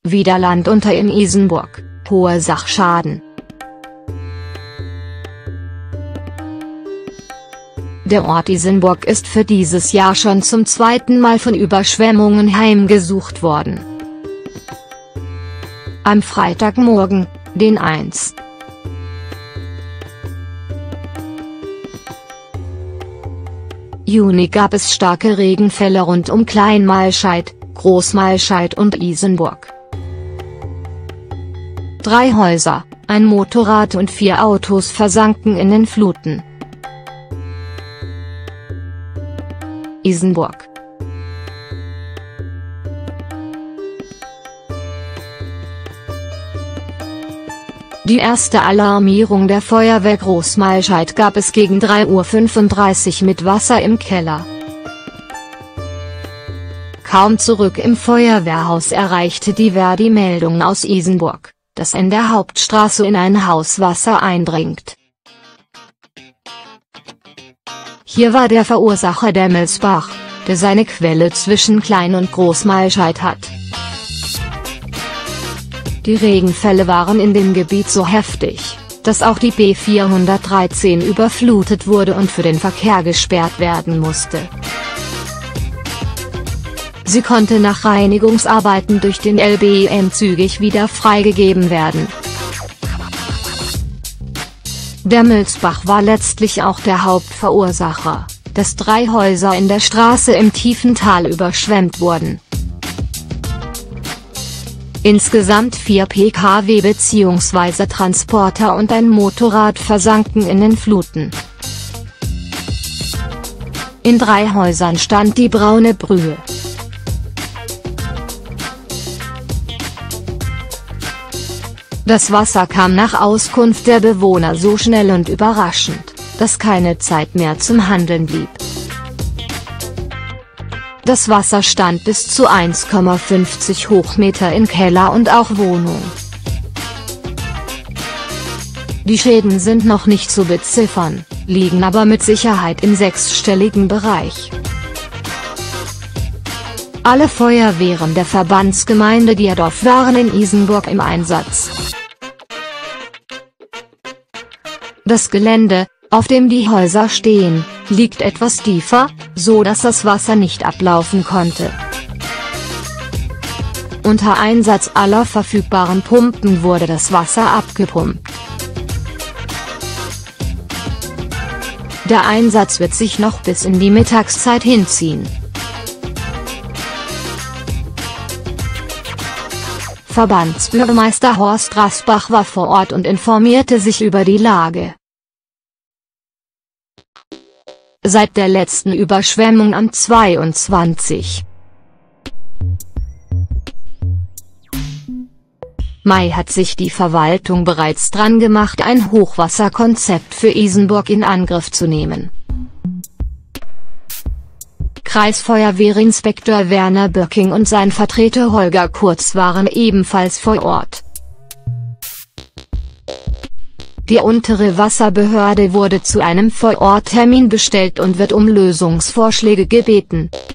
Wieder Land unter in Isenburg, hoher Sachschaden. Der Ort Isenburg ist für dieses Jahr schon zum zweiten Mal von Überschwemmungen heimgesucht worden. Am Freitagmorgen, den 1. Juni gab es starke Regenfälle rund um Kleinmalscheid, Großmalscheid und Isenburg. 3 Häuser, ein Motorrad und 4 Autos versanken in den Fluten. Isenburg. Die erste Alarmierung der Feuerwehr Großmalscheid gab es gegen 3:35 Uhr mit Wasser im Keller. Kaum zurück im Feuerwehrhaus erreichte die Wehr die Meldung aus Isenburg, dass in der Hauptstraße in ein Haus Wasser eindringt. Hier war der Verursacher der Melsbach, der seine Quelle zwischen Klein- und Großmalscheid hat. Die Regenfälle waren in dem Gebiet so heftig, dass auch die B413 überflutet wurde und für den Verkehr gesperrt werden musste. Sie konnte nach Reinigungsarbeiten durch den LBM zügig wieder freigegeben werden. Der Melsbach war letztlich auch der Hauptverursacher, dass 3 Häuser in der Straße im tiefen Tal überschwemmt wurden. Insgesamt 4 Pkw bzw. Transporter und ein Motorrad versanken in den Fluten. In 3 Häusern stand die braune Brühe. Das Wasser kam nach Auskunft der Bewohner so schnell und überraschend, dass keine Zeit mehr zum Handeln blieb. Das Wasser stand bis zu 1,50 Hochmeter in Keller und auch Wohnung. Die Schäden sind noch nicht zu beziffern, liegen aber mit Sicherheit im 6-stelligen Bereich. Alle Feuerwehren der Verbandsgemeinde Dierdorf waren in Isenburg im Einsatz. Das Gelände, auf dem die Häuser stehen, liegt etwas tiefer, so dass das Wasser nicht ablaufen konnte. Unter Einsatz aller verfügbaren Pumpen wurde das Wasser abgepumpt. Der Einsatz wird sich noch bis in die Mittagszeit hinziehen. Verbandsbürgermeister Horst Rasbach war vor Ort und informierte sich über die Lage. Seit der letzten Überschwemmung am 22. Mai hat sich die Verwaltung bereits dran gemacht, ein Hochwasserkonzept für Isenburg in Angriff zu nehmen. Kreisfeuerwehrinspektor Werner Böcking und sein Vertreter Holger Kurz waren ebenfalls vor Ort. Die untere Wasserbehörde wurde zu einem Vororttermin bestellt und wird um Lösungsvorschläge gebeten.